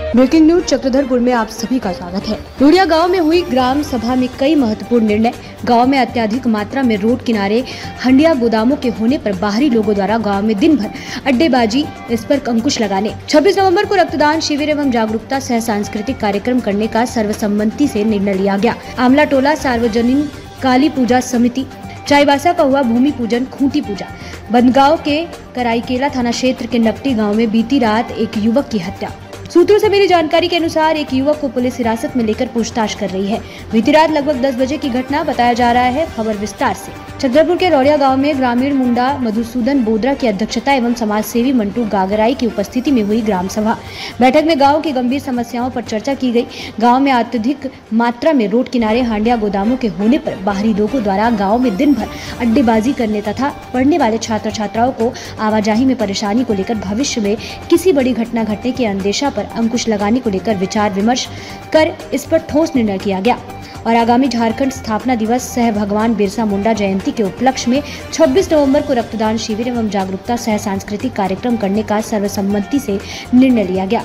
Breaking news Chakradharpur में आप सभी का स्वागत है। रूड़िया गांव में हुई ग्राम सभा में कई महत्वपूर्ण निर्णय। गांव में अत्यधिक मात्रा में रोड किनारे हंडिया गोदामों के होने पर बाहरी लोगों द्वारा गांव में दिन भर अड्डेबाजी, इस पर अंकुश लगाने। 26 नवंबर को रक्तदान शिविर एवं जागरूकता सह सांस्कृतिक कार्यक्रम करने का सर्वसम्मति से निर्णय लिया गया। आमला टोला सार्वजनिक काली पूजा समिति, चाईबासा का हुआ भूमि पूजन, खूंटी पूजा। बंदगांव के कराईकेला थाना क्षेत्र के नकटी गाँव में बीती रात एक युवक की हत्या। सूत्रों से मिली जानकारी के अनुसार एक युवक को पुलिस हिरासत में लेकर पूछताछ कर रही है। बीती रात लगभग 10 बजे की घटना बताया जा रहा है। खबर विस्तार से। चक्रधरपुर के रौड़िया गांव में ग्रामीण मुंडा मधुसूदन बोदरा की अध्यक्षता एवं समाज सेवी मंटू गागराई की उपस्थिति में हुई ग्राम सभा। बैठक में गांव की गंभीर समस्याओं पर चर्चा की गई। गांव में अत्यधिक मात्रा में रोड किनारे हांडिया गोदामों के होने पर बाहरी लोगों द्वारा गाँव में दिन भर अड्डेबाजी करने तथा पढ़ने वाले छात्र छात्राओं को आवाजाही में परेशानी को लेकर भविष्य में किसी बड़ी घटना घटने के अंदेशा पर अंकुश लगाने को लेकर विचार विमर्श कर इस पर ठोस निर्णय किया गया और आगामी झारखंड स्थापना दिवस सह भगवान बिरसा मुंडा जयंती के उपलक्ष्य में 26 नवंबर को रक्तदान शिविर एवं जागरूकता सह सांस्कृतिक कार्यक्रम करने का सर्वसम्मति से निर्णय लिया गया।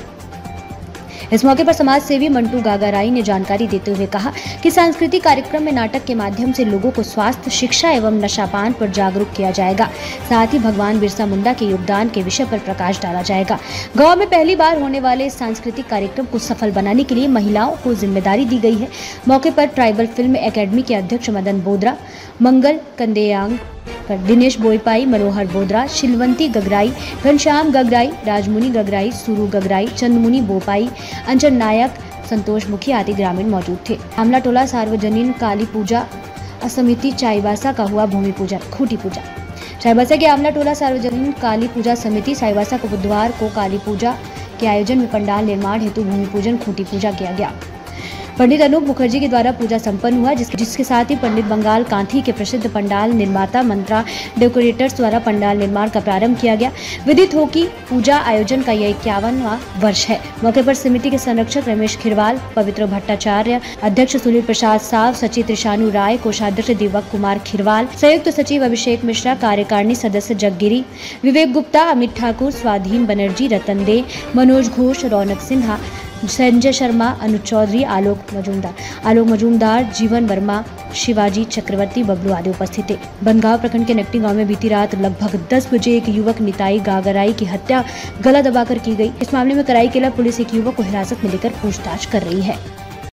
इस मौके पर समाज सेवी मंटू गागराई ने जानकारी देते हुए कहा कि सांस्कृतिक कार्यक्रम में नाटक के माध्यम से लोगों को स्वास्थ्य, शिक्षा एवं नशापान पर जागरूक किया जाएगा। साथ ही भगवान बिरसा मुंडा के योगदान के विषय पर प्रकाश डाला जाएगा। गांव में पहली बार होने वाले सांस्कृतिक कार्यक्रम को सफल बनाने के लिए महिलाओं को जिम्मेदारी दी गई है। मौके पर ट्राइबल फिल्म एकेडमी के अध्यक्ष मदन बोदरा, मंगल कंदेयांग, दिनेश बोईपाई, मनोहर बोदरा, शिलवंती गगराई, घनश्याम गगराई, राजमुनि गगराई, सुरू गगराई, चंदमुनि बोपाई, अंजन नायक, संतोष मुखी आदि ग्रामीण मौजूद थे। आमला टोला सार्वजनिक काली पूजा समिति, चाईबासा का हुआ भूमि पूजन, खूंटी पूजा। चाईबासा के आमला टोला सार्वजनिक काली पूजा समिति चाईबासा को बुधवार को काली पूजा के आयोजन में पंडाल निर्माण हेतु भूमि पूजन, खूंटी पूजा किया गया। पंडित अनूप मुखर्जी के द्वारा पूजा संपन्न हुआ, जिसके साथ ही पंडित बंगाल कांथी के प्रसिद्ध पंडाल निर्माता मंत्रा डेकोरेटर्स द्वारा पंडाल निर्माण का प्रारंभ किया गया। विदित हो कि पूजा आयोजन का यह 51वां वर्ष है। मौके पर समिति के संरक्षक रमेश खिरवाल, पवित्र भट्टाचार्य, अध्यक्ष सुनील प्रसाद साव, सचिव त्रिशानु राय, कोषाध्यक्ष दिवक कुमार खिरवाल, संयुक्त सचिव अभिषेक मिश्रा, कार्यकारिणी सदस्य जगगिरी, विवेक गुप्ता, अमित ठाकुर, स्वाधीन बनर्जी, रतन दे, मनोज घोष, रौनक सिन्हा, संजय शर्मा, अनुज चौधरी, आलोक मजूमदार, जीवन वर्मा, शिवाजी चक्रवर्ती, बबलू आदि उपस्थित थे। बंदगांव प्रखंड के नकटी गांव में बीती रात लगभग 10 बजे एक युवक निताई गागराई की हत्या गला दबाकर की गई। इस मामले में कराईकेला पुलिस एक युवक को हिरासत में लेकर पूछताछ कर रही है।